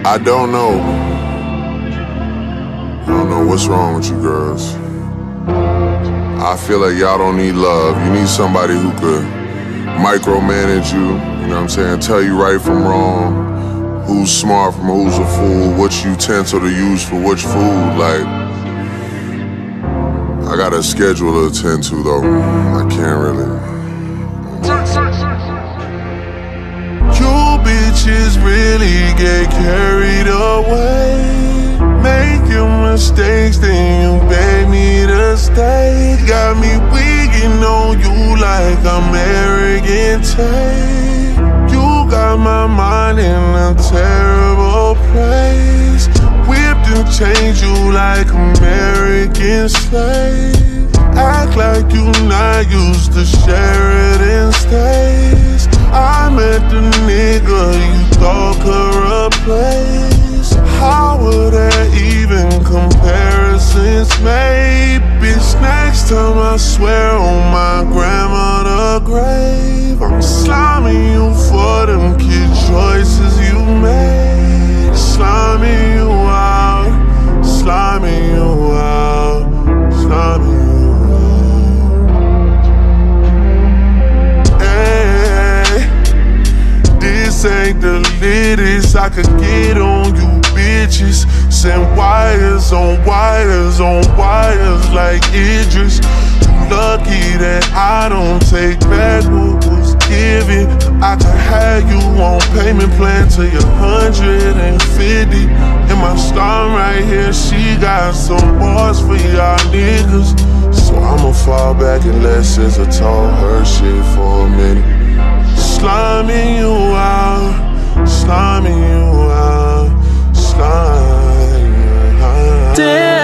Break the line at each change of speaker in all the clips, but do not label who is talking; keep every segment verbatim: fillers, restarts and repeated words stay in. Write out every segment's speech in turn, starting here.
I don't know. I don't know what's wrong with you girls. I feel like y'all don't need love. You need somebody who could micromanage you, you know what I'm saying? Tell you right from wrong, who's smart from who's a fool, which utensil to use for which food. Like, I got a schedule to attend to though. I can't really. You bitches really get carried away, making mistakes, then you beg me to stay. Got me wigging on you like I'm arrogant tape. You got my mind in a terrible place, whipped and changed you like American slave. Act like you not used to Sheridan stays. I met the nigga you thought could replace. How would there even comparisons made? Bitch, next time I swear on my grandmother's grave, I'm sliming you for them kid choices you made. Sliming you out, sliming you out, sliming you out. This ain't the latest I could get on you bitches. Send wires on wires on wires like Idris. You lucky that I don't take back what was given. I could have you on payment plan till you're one hundred fifty. And my star right here, she got some bars for y'all niggas. So I'ma fall back and let S Z A talk her shit for a minute. Sliming you out, sliming you out, sliming you out.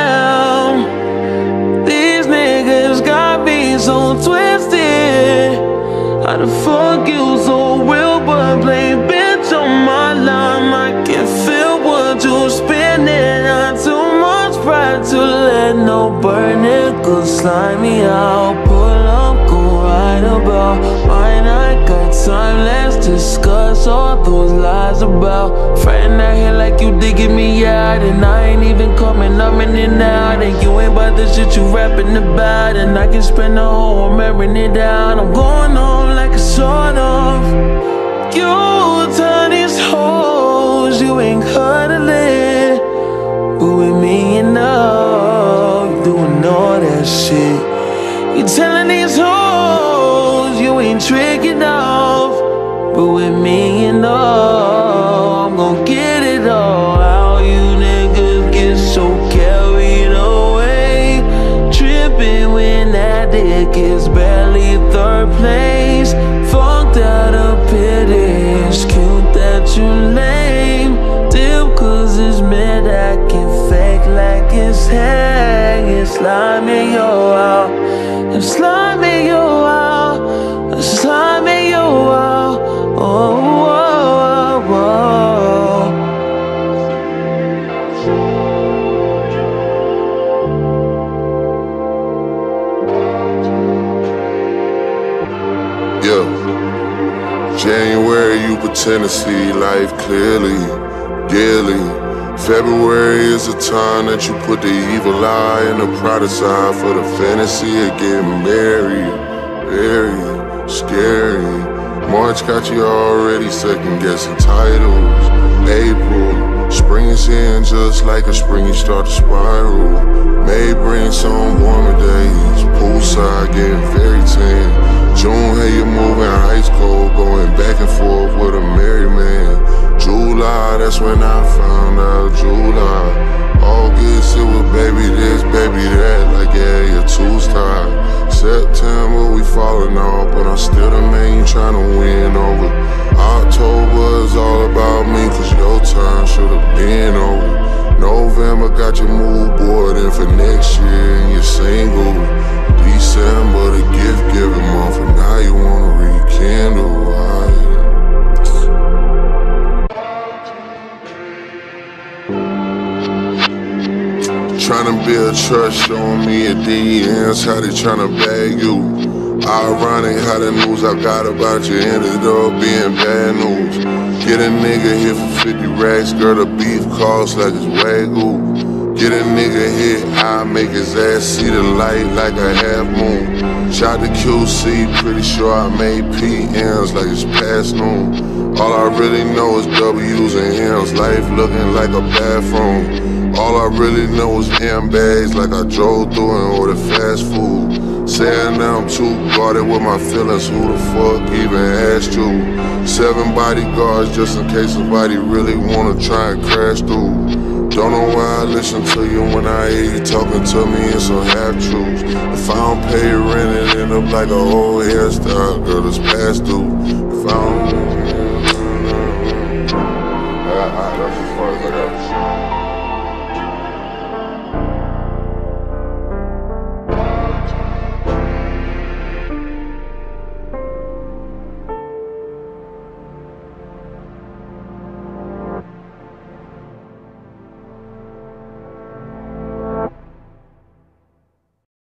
Damn, these niggas got me so twisted. How the fuck you so real but play bitch on my line? I can feel what you're spinning. Not too much pride to let no burn nigga slime me out. Pull up, go right about mine. I got time, let's discuss all those lies about friend out here like you digging me out, and I ain't even coming up in and out, and you ain't about the shit you rapping about, and I can spend the whole wearing it down. I'm going on like a sort of. You turn these hoes, you ain't cuddling, but with me you know you doing all that shit. You telling these hoes you ain't tricking off, but with me you know I'm gon' get it all. How you niggas get so carried away, tripping when that dick is barely third place. Funked out a pity, it's cute that you lame. Dip cause it's mid, I can fake like it's hang. It's sliming you out, I'm sliming you out, I'm sliming you out. Oh, oh, oh, oh.
Yeah. January, you pretend to see life clearly, dearly. February is a time that you put the evil eye and the pride aside for the fantasy of getting married. Very scary. March got you already second guessing titles. April, spring is in just like a spring you start to spiral. May bring some warmer days, poolside getting very tan. June, hey, you're moving ice cold, going back and forth with a married man. July, that's when I found out. July, August, it was baby this, baby that, like yeah, your two's tied. September, we falling off, but I'm still the man you tryna win over. October is all about me, cause your time should've been over. November got your mood board in for next year and you're single. December, the gift giving month, and now you wanna rekindle. I Tryna build trust, showing me at D Ms how they tryna bag you. Ironic how the news I got about you ended up being bad news. Get a nigga hit for fifty racks, girl, the beef cost like it's Wagyu. Get a nigga hit, I make his ass see the light like a half moon. Shot the Q C, pretty sure I made P Ms like it's past noon. All I really know is W's and M's, life looking like a bathroom. All I really know is M bags like I drove through and ordered fast food. Saying now I'm too guarded with my feelings, who the fuck even asked you? Seven bodyguards just in case somebody really wanna try and crash through. Don't know why I listen to you when I hear you talking to me in some half-truths. If I don't pay rent, it end up like a whole hairstyle, girl, it's past due. If I don't